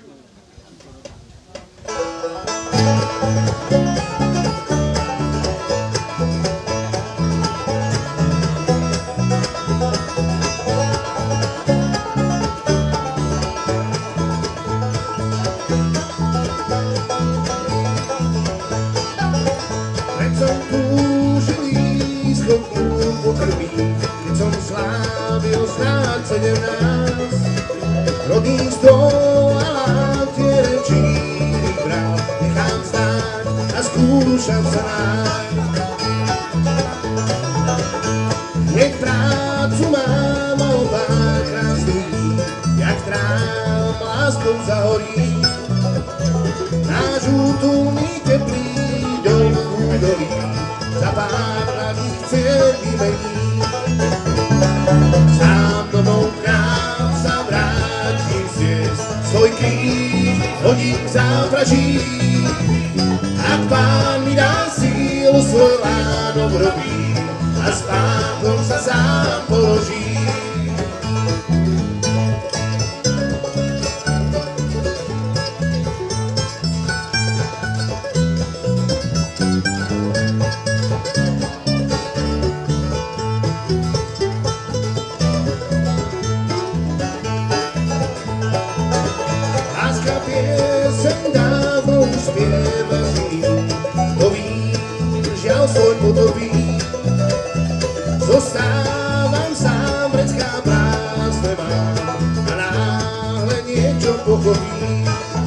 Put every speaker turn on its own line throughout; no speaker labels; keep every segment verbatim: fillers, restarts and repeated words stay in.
Keď som túžil schodku po krvi, keď som slávil snáď sedemnásť, rodný stôl a látie číry bral, nechám stáť a skúšam sa nájsť. Hneď prácu mám a obák krásny, jak trám láskou zahorí. Náš útulný teplý dom údolí za pár mladí chce vymeniť. Sám domov k nám sa vrátim zjesť, svoj kríž hodím k zápraží. Ak Pán mi dá sílu, svoj lánok robí a spánkom sa sám položí. Láska pieseň dávno už spieva zním, to vím, žiaľ svoj podobí. Zostávam sám, vrecká prázdne mám a náhle niečo pochopím.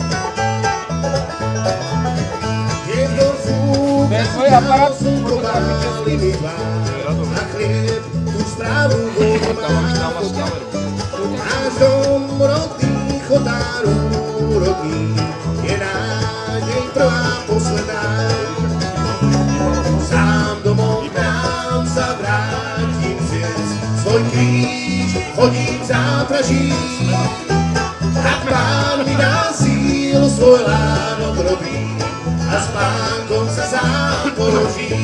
Je v dorfu, kam slnko páli mi tvár, na chlieb tú správu má pokiaľ. Náš dom rodný, chotáru rodný, je nádej prvá posledná. Sám domov k nám sa vrátim zjesť, svoj kríž hodím k zápraží. Ak Pán mi dá sílu, svoj lánok robí a spánkom sa sám položí.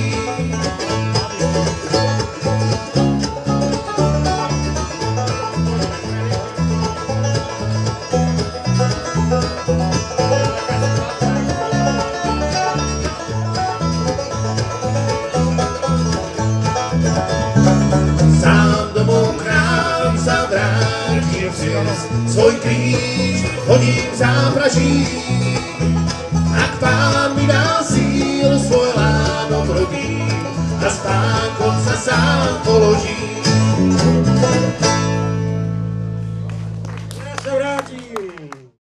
Sám domov k nám sa vrátim zjesť, svoj kríž hodím k zápraží. Ak Pán mi dá sílu, svoj lánok robí a spánkom sa sám položí.